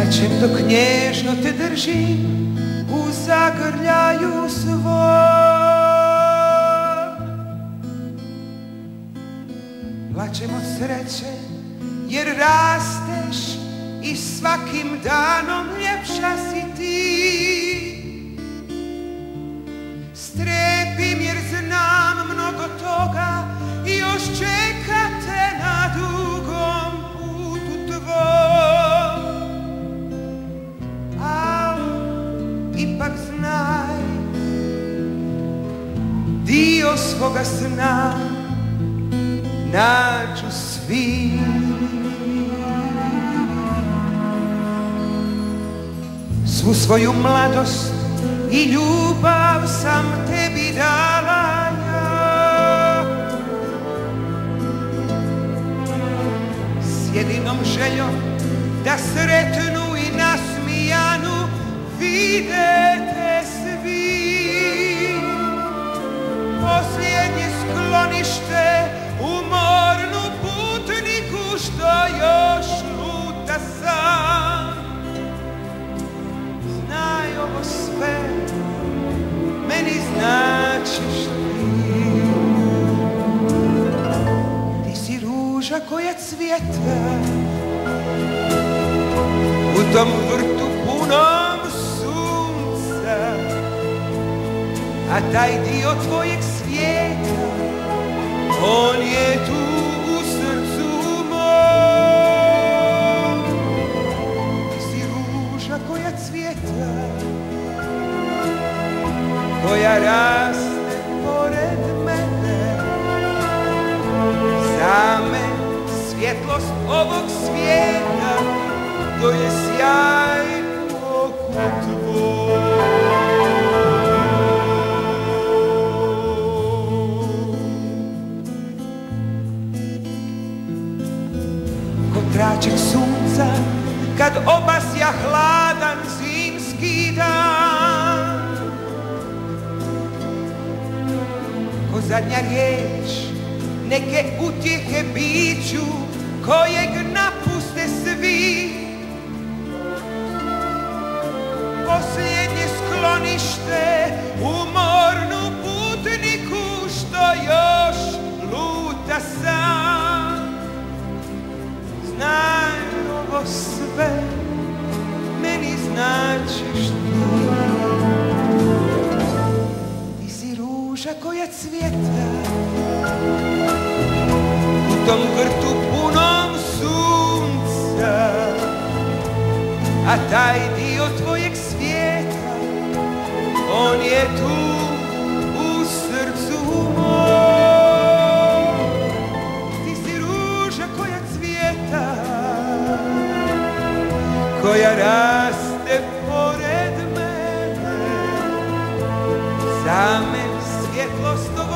Plačem dok nježno te držim u zagrljaju svom. Plačem od sreće jer rasteš i svakim danom ljepša si ti. Strepim jer znam mnogo toga i još čeka te na dugom putu tvom. Al ipak znaj, dio svoga sna nađu svi. Svu svoju mladost i ljubav sam tebi dala ja, s jedinom željom da sretnu i nasmijanu vide te svi. Posljednje sklonište u mornu putniku što još luta sam. Znaj ovo sve, meni značiš ti. Ti si ruža koja cvjeta u tom vrtu punom sunca, a taj dio tvojeg svijeta, on je tu u srcu mom. Ti si ruža koja cvjeta, koja raste pored mene. Za me svjetlost ovog svijeta, to je sjaj oku tvoj. Traček sunca kad obasja hladan zimski dan, ko zadnja riječ neke utjehe biću kojeg napuste svi. Posljednje sklonište u mornu putniku što još luta sam. Znaj ovo sve, meni značiš ti. Ti si ruža koja cvjeta u tom vrtu punom sunca, a taj dio tvojeg svijeta, on je tu u srcu mom. Koja raste pored mene, za me svjetlost